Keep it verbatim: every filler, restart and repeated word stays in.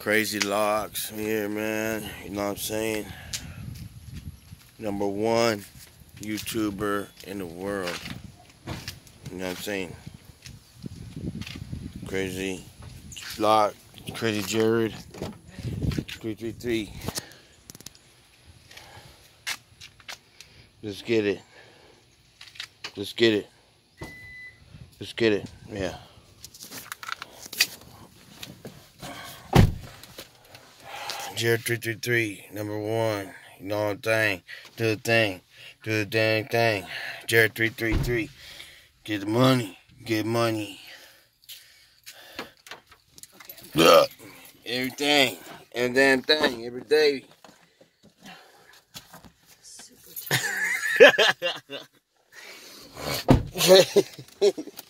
Crazy Locs here, man. You know what I'm saying? Number one YouTuber in the world. You know what I'm saying? Crazy Loc, Crazy Jared, three three three. Let's get it. Let's get it. Let's get it. Yeah. Jared three three three, number one. You know what I'm saying? Do the thing. Do the dang thing. Jared three three three. Get the money. Get money. Okay. Ugh. Everything. Every damn thing. Every day. Super tired.